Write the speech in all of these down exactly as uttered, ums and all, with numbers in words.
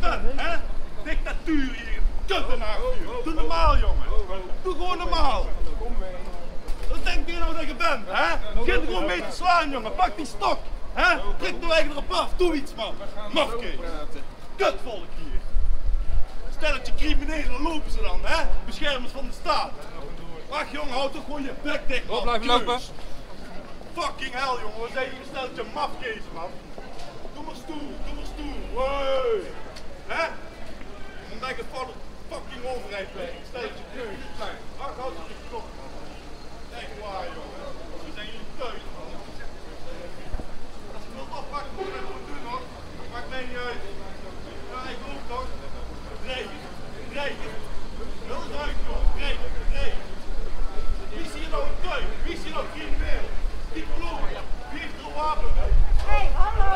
bent, hè? Dictatuur hier, kuttenaar. Doe normaal, jongen. Doe gewoon normaal. Wat denk je nou dat je bent, hè? Begin er gewoon mee te slaan, jongen. Pak die stok, hè? Trek de eigen erop af. Doe iets, man. Mafkees. Kutvolk hier. Stelletje criminelen lopen ze dan, hè? Beschermers van de staat. Wacht, jongen, houd toch gewoon je bek dicht, man. Blijven lopen. Fucking hell, jongen. We zijn hier een stelletje mafkees, man. Doe maar stoer, doe maar stoer. Hey. Hè? Omdat ik het voor de fucking overheid ben. Stelletje keus. Wacht, houd je knop, man. Echt waar, jongen. We zijn jullie thuis, man. Als je wilt afpakken, moet je dat gewoon doen, hoor. Maakt mij niet uit. Ja, ik ook toch. Dreigen, dreigen. Wil eruit, jongen. Dreigen, dreigen. Wie is hier nou een tuin? Wie is hier nou crimineel? Die klopt. Wie heeft er een wapen bij? Hé, hey, hallo!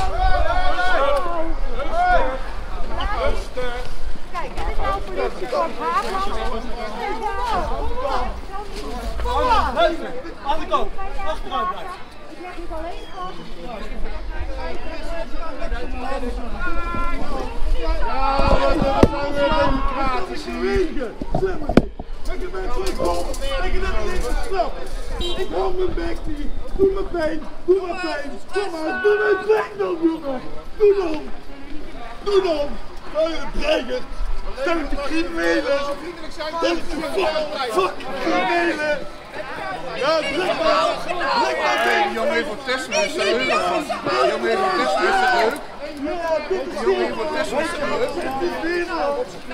Rustig! Kijk, dit is nou politiekorps Haagland. Kom op! Aan de kant, achteruit blijven. Ik leg het alleen vast. Ja, we zijn weer democratisch hier. Ik heb mensen in handen. Ik heb het niet gesnapt. Ik hou mijn bek niet. Doe me pijn. Doe me pijn. Kom maar. Doe me pijn dan, jongen. Doe dan. Doe dan. Oh, je dreiger. Stel ik de criminelen. Stel ik de fucking criminelen. Ja, druk maar. Druk maar tegen. Jongen heeft voor testen is dat leuk. Jongen heeft voor testen is dat leuk. Ja, dit is Jongen heeft voor testen is dat leuk. Dit is weer.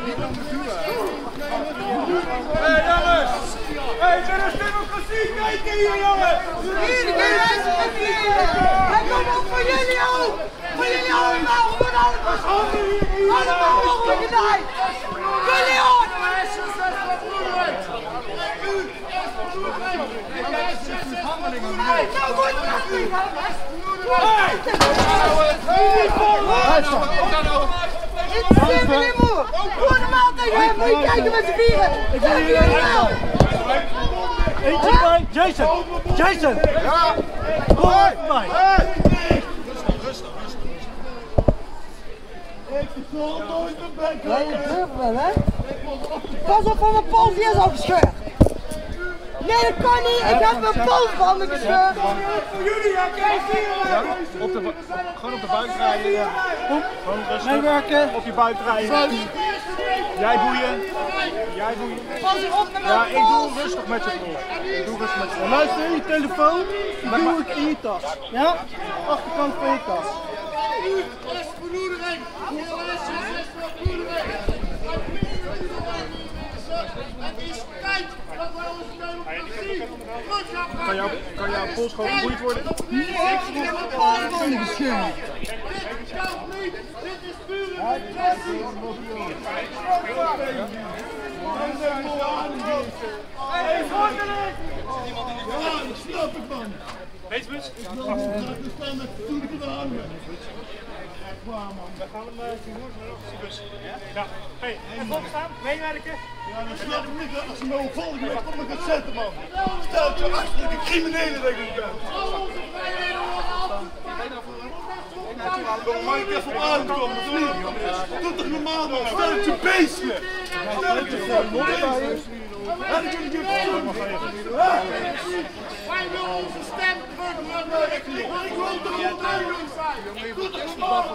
Hé hey, jongens! Hé, hey, dit is democratie! Kijk hier, jongen! Hier, dit is democratie! Hij komt ook voor jullie ook! Voor jullie allemaal! Voor allemaal! Allemaal mogen gedaan! Jullie ook! Nou goed, het is meneer Moer! Doe normaal tegen hem! Moet je kijken met z'n vieren! Zeg je normaal! Eentje bij Jason! Jason! Ja! Hoi! Rustig, rustig, rustig. Ik zal nooit mijn bek Ja, je durft wel, hè? Pas op voor mijn pols, die is al gescheurd! Nee, dat kan niet! Ik heb mijn pols van me gescheurd! Voor jullie, ja, kijk hier! Op de, gewoon op de buik rijden. Ja. Kom, gewoon rustig. Meewerken! Op je buik rijden. Jij boeien. Jij boeien. Pas op met Ja, mijn ik doe pols! rustig met je pols. Ik doe rustig met je pols. Luister, je telefoon, die doe ik in je tas. Ja? Achterkant van je tas. Kan jouw, kan jouw pols gewoon geboeid worden? Nee, ik heb mijn pols van me gescheurd! Hey, voortelijk! Ja, dat snap ik, man. Weesbus? Ik wil niet staan met voeten te hangen. Echt waar, man. We gaan hem zien hoor, maar nog bus. Ja. Hey, even opstaan, meewerken. Ja, dat snap ik niet. Als ze me opvolgen, dan kom ik het zetten, man. Stel je achter de criminelen dat ik ben. Kom maar, ik even op aankomen, of niet? Doe toch normaal, man. Stel het je beestje. Stel het je gewoon beestje. En ik wil je wij willen onze stem terug, man. Ik wil toch gewoon duidelijk zijn. Doe toch normaal.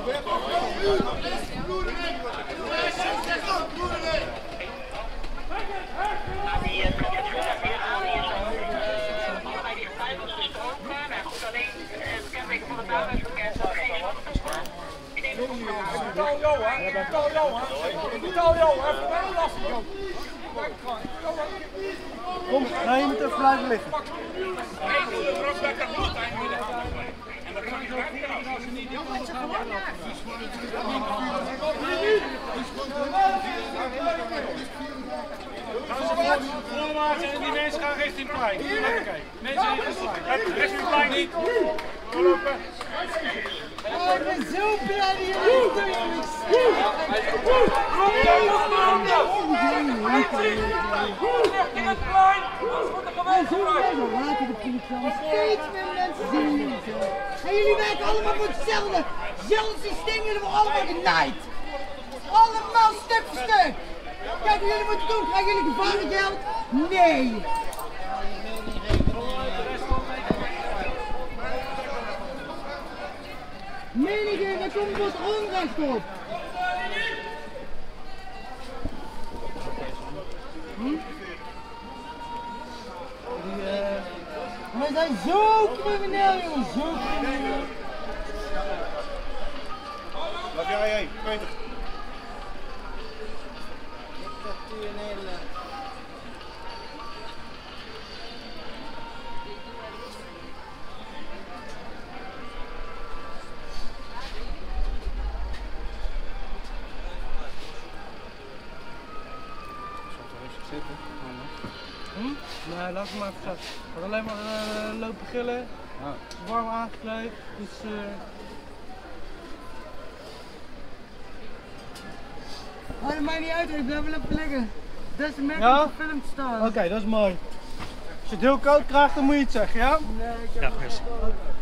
Betaal jou, hè? Betaal jou, hè? Betaal jou, hè? Betaal lastig, joh. Kom, nee, je moet even blijven liggen. En die mensen gaan richting het plein. Even kijken. Mensen richting het plein. Richting het plein niet. Kom lopen. Oh, ik ben zo blij dat jullie het steeds meer mensen zien. En jullie werken allemaal voor hetzelfde. Hetzelfde systeem, jullie worden allemaal genaaid. Allemaal stuk voor stuk. Kijk wat jullie moeten doen. Krijgen jullie gevangenengeld? Nee. Menigeen, daar komt wat onrecht op. Hm? Die, uh... We zijn zo crimineel, jongens, zo crimineel. Laat jij heen, Peter. Dictatuur Nederland. Hm? Nee, laat hem maar even zitten. Ik had alleen maar uh, lopen gillen, ja. Warm aangekleed, dus... Uh... Oh, dat maakt niet uit, ik blijf wel even liggen. Dat is een merk om gefilmd te staan. Oké, okay, dat is mooi. Als je het heel koud krijgt, dan moet je het zeggen, ja? Nee, ik heb ja,